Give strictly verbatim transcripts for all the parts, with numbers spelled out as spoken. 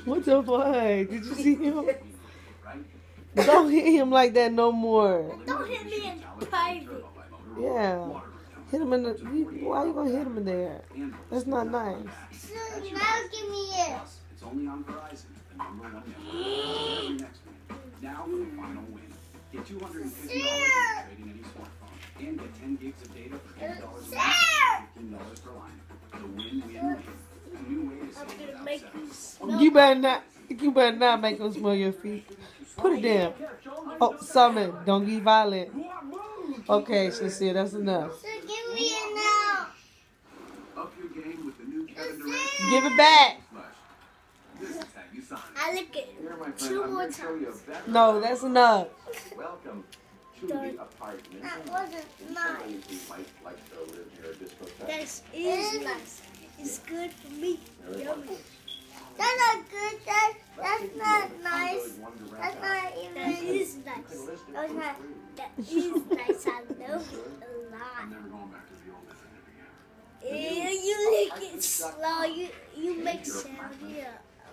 What the fuck? Did you see him? Don't hit him like that no more. Don't hit me in private. Yeah. Hit him in the... Why you gonna hit him in there? That's not nice. So now give me it. It's only on Verizon, the number one network. Next week. Now for the final win. Get two hundred fifty dollars in trading any smartphone. And get ten gigs of data for ten dollars a month. fifteen dollars per line. The win-win-win. A new way to save I'm gonna without make settling. you smell. You better not... You better not make him smell your feet. Put it down. Oh, Summon. Don't be violent. Okay, Sincere, that's enough. So give me it now. Up your game with the new Kevin Durant. Give it back. This is how you sign. I lick it Here, my friend, two I'm more gonna show you a times. better- No, that's enough. Welcome to the apartment. That wasn't nice. Somebody who might like to live near a discotheque. That is nice. It's good for me. Very Yummy. wonderful. That's not good. That, that's Let's see if not you can nice. really wander around That's town. not even. That is nice. That's not. That is nice. I know a lot. I'm never going back to the old method again. Yeah, you lick it slow. You you make sound. Yeah.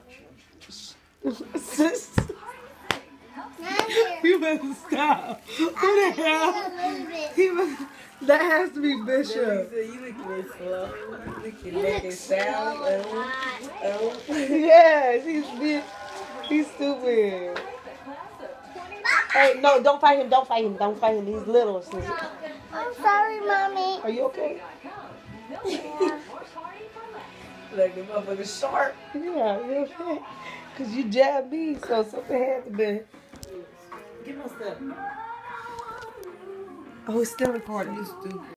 Sis, Not here. you better stop. Who the hell? A little bit. He was, that has to be Bishop. You looking it slow. You looking You making lick sound. slow a Oh, lot. oh. Yes, he's big. He's stupid. Hey, no, don't fight him. Don't fight him. Don't fight him. He's little. Sis. I'm sorry, mommy. Are you okay? Like the motherfucker sharp. Yeah, you okay? Because you jabbed me, so something had to be. Give my stuff. Oh, it's still recording. You stupid.